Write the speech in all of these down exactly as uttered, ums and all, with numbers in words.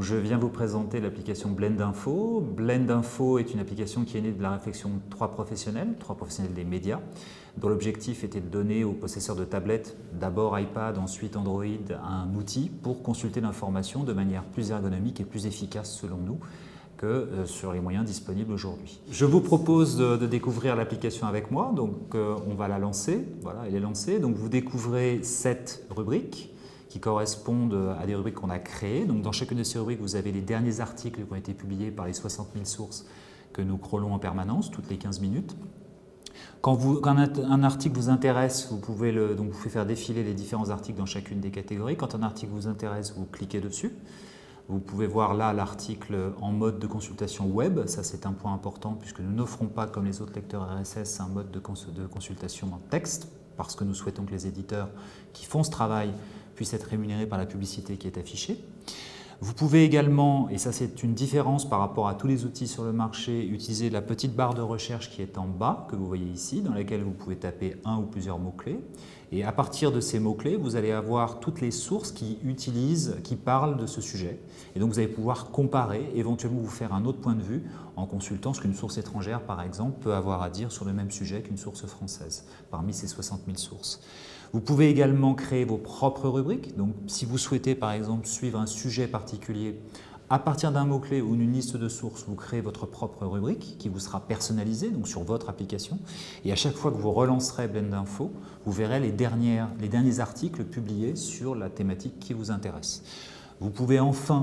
je viens vous présenter l'application Blendinfo. Blendinfo est une application qui est née de la réflexion de trois professionnels, trois professionnels des médias, dont l'objectif était de donner aux possesseurs de tablettes, d'abord iPad, ensuite Android, un outil pour consulter l'information de manière plus ergonomique et plus efficace selon nous que sur les moyens disponibles aujourd'hui. Je vous propose de, de découvrir l'application avec moi, donc euh, on va la lancer, voilà, elle est lancée. Donc vous découvrez sept rubriques qui correspondent à des rubriques qu'on a créées. Donc dans chacune de ces rubriques, vous avez les derniers articles qui ont été publiés par les soixante mille sources que nous crawlons en permanence, toutes les quinze minutes. Quand, vous, quand un article vous intéresse, vous pouvez, le, donc vous pouvez faire défiler les différents articles dans chacune des catégories. Quand un article vous intéresse, vous cliquez dessus. Vous pouvez voir là l'article en mode de consultation web. Ça, c'est un point important puisque nous n'offrons pas, comme les autres lecteurs R S S, un mode de, cons de consultation en texte parce que nous souhaitons que les éditeurs qui font ce travail puissent être rémunérés par la publicité qui est affichée. Vous pouvez également, et ça c'est une différence par rapport à tous les outils sur le marché, utiliser la petite barre de recherche qui est en bas, que vous voyez ici, dans laquelle vous pouvez taper un ou plusieurs mots-clés. Et à partir de ces mots-clés, vous allez avoir toutes les sources qui utilisent, qui parlent de ce sujet. Et donc vous allez pouvoir comparer, éventuellement vous faire un autre point de vue en consultant ce qu'une source étrangère, par exemple, peut avoir à dire sur le même sujet qu'une source française, parmi ces soixante mille sources. Vous pouvez également créer vos propres rubriques. Donc, si vous souhaitez, par exemple, suivre un sujet particulier, à partir d'un mot-clé ou d'une liste de sources, vous créez votre propre rubrique qui vous sera personnalisée donc sur votre application. Et à chaque fois que vous relancerez Blendinfo, vous verrez les, dernières, les derniers articles publiés sur la thématique qui vous intéresse. Vous pouvez enfin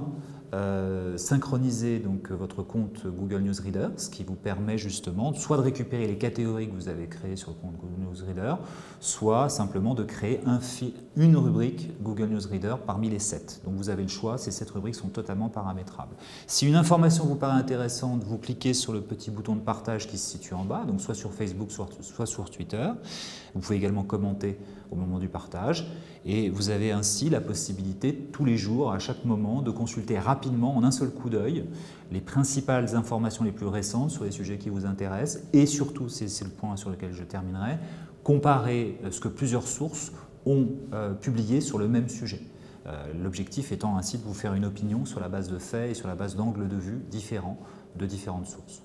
euh, synchroniser donc, votre compte Google Newsreader, ce qui vous permet justement soit de récupérer les catégories que vous avez créées sur le compte Google Newsreader, soit simplement de créer un une rubrique Google Newsreader parmi les sept. Donc vous avez le choix, ces sept rubriques sont totalement paramétrables. Si une information vous paraît intéressante, vous cliquez sur le petit bouton de partage qui se situe en bas, donc soit sur Facebook, soit, soit sur Twitter. Vous pouvez également commenter au moment du partage et vous avez ainsi la possibilité tous les jours, à chaque moment, de consulter rapidement, en un seul coup d'œil, les principales informations les plus récentes sur les sujets qui vous intéressent et surtout, c'est le point sur lequel je terminerai, comparer ce que plusieurs sources ont euh, publié sur le même sujet. Euh, L'objectif étant ainsi de vous faire une opinion sur la base de faits et sur la base d'angles de vue différents de différentes sources.